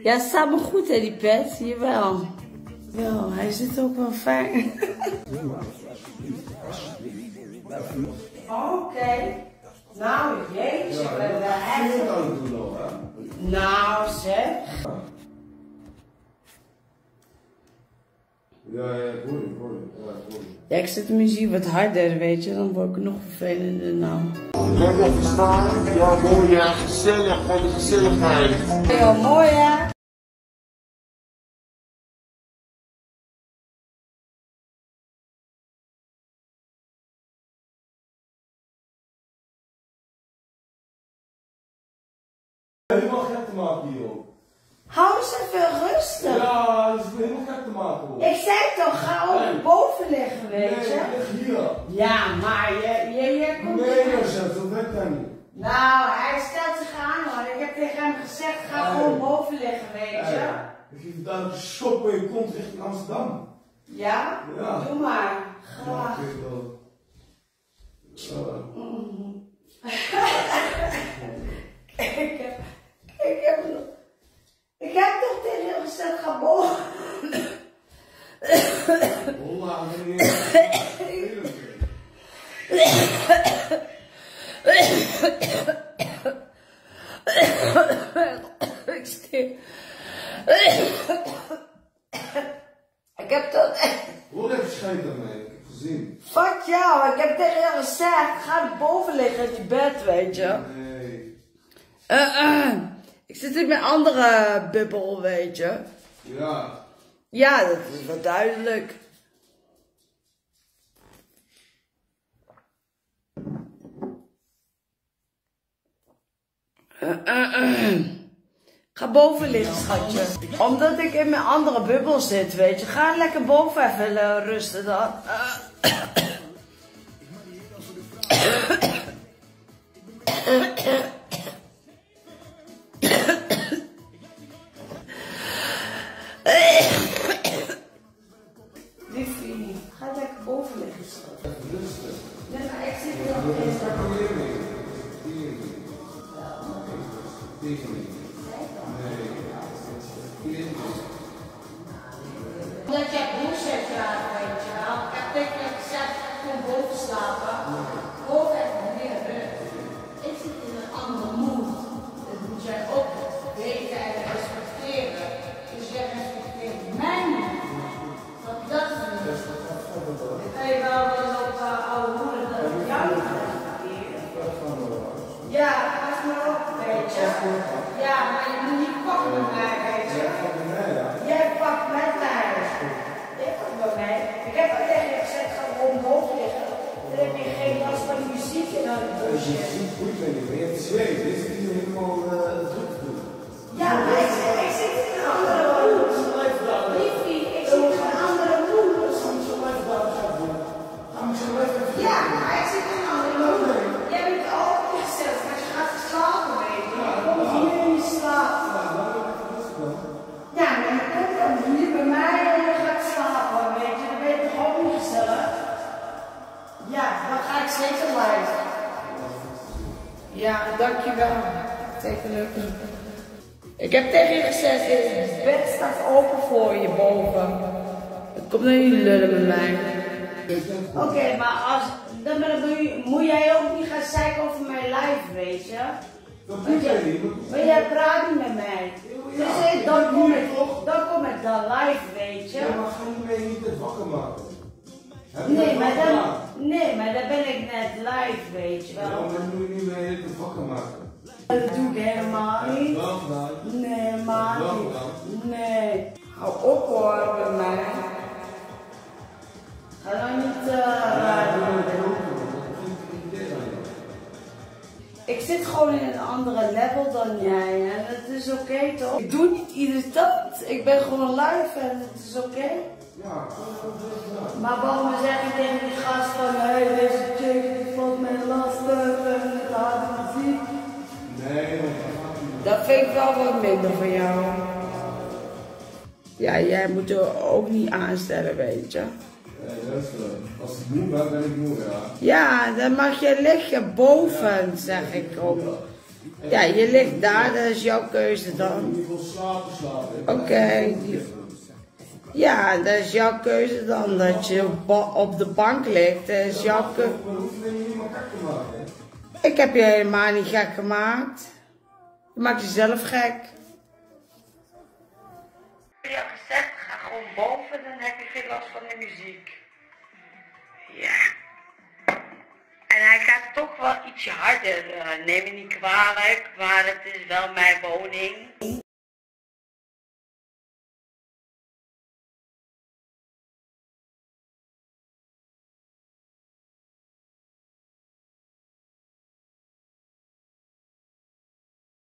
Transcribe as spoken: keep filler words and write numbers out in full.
Ja, het staat me goed hè, die pet. Jawel. Wel, hij zit ook wel fijn. Oké. Okay. Nou, jeetje, ja, we hebben nou zeg. Ja, ja, ik hoor je, ik hoor je. Ja, ik hoor je. Ja, ik zet de muziek wat harder, weet je, dan word ik nog vervelender nou. Kan je verstaan? Ja, mooi, ja, gezellig, van de gezelligheid. Ja, mooi hè? Helemaal gek te maken hier ook. Hou eens even rustig. Ja, dat is helemaal gek te maken hoor. Ik zei toch, ga ook boven liggen, weet je. Nee, ik lig hier. Ja, maar je, je, je komt... Nee, Jozef, dat werkt hij niet. Nou, hij stelt zich aan hoor. Ik heb tegen hem gezegd, ga hey. gewoon boven liggen, weet je. Hey. Ik geef je daar een schop in je kont richting Amsterdam. Ja? Ja. Doe maar. Graag. Ja, uh. mm. ik heb... Ik heb nog... Ik heb toch tegen hem gezegd, ga boven. Hola, ik stil. Ik heb toch echt... Hoe heb je schijt daarmee? Ik heb gezien. Fuck jou, ik heb tegen jou gezegd, ga boven liggen in je bed, weet je. Nee. Uh, uh. Ik zit in mijn andere bubbel, weet je. Ja. Ja, dat is wel duidelijk. Uh, uh, uh. Ga boven liggen, schatje. Omdat ik in mijn andere bubbel zit, weet je. Ga lekker boven even uh, rusten dan. Uh. Liefie, ga lekker boven liggen, schat. Nee, maar ik zit hier nog eens. Omdat jij boos hebt geraakt, weet je wel. Ik heb tegen je gezegd, gewoon boven slapen. Boven even meer rust. Ik zit in een andere moed. Dat moet jij ook weten en respecteren. Dus jij respecteert mijn moed. Want dat is het niet. Ik ga je wel wel eens op uh, oude moeder dat ik jou niet respecteren. Ja, pas maar op, weet je. Ja, maar je moet niet pakken met mij, weet je. Jij pakt met mij. Ik pak met mij. Ik heb al tegen je gezegd, ga gewoon boven liggen. Dan heb je geen last van de muziek en dan de bullshit. Het is niet goed met je, maar je hebt zweet. Dit is niet helemaal druk te doen. Ja, maar ik zit, ik zit in een andere moed. Liefie, ik zit in een andere moed. Ja, maar ik zit in een andere moed. Jij bent ook gezegd, maar je gaat slapen, weet je. Je komt hier in je slaap. Ja, maar je komt dan niet bij mij en je gaat slapen, weet je. Dan ben je toch ook niet gezellig? Ja, dan ga ik zeker live. Ja, dankjewel. Zeker leuk. Ik heb tegen je gezegd, het bed staat open voor je boven. Het komt naar jullie lullen met mij. Oké, okay, maar als, dan moet, moet jij ook niet gaan zeiken over mijn live, weet je? Dat doe jij niet. Maar jij praat niet met mij. Dus ja, dan, kom ik, dan kom ik dan live, weet je? Ja, maar ga je mij niet het wakker maken? Nee maar, dan, nee, maar dan ben ik net live, weet je wel. Ja, maar dan moet je niet meer het wakker maken. Dat doe ik helemaal niet. Wel gedaan. Nee, helemaal Wel niet. gedaan. Nee. Hou op hoor bij mij. Ga dan niet uh, ik zit gewoon in een andere level dan jij en het is oké okay, toch? Ik doe niet irritant, ik ben gewoon live en het is oké. Okay. Ja, maar waarom zeg je tegen die gast van, hé, hey, deze chick die valt mij lastig en met harde muziek? Nee, dat vind ik wel wat minder van jou. Ja, jij moet er ook niet aanstellen, weet je. Nee, luister. Als ik moe ben, ben ik moe, ja. Ja, dan mag je liggen boven, zeg ik ook. Ja, je ligt daar, dat is jouw keuze dan. Oké. Okay. Ja, dat is jouw keuze dan, dat je op de bank ligt. Dat is jouw keuze. Ik heb je helemaal niet gek gemaakt. Je maakt jezelf gek. Ik heb je al gezegd, ga gewoon boven, dan heb je geen last van de muziek. Ja. En hij gaat toch wel ietsje harder, neem me niet kwalijk, maar het is wel mijn woning.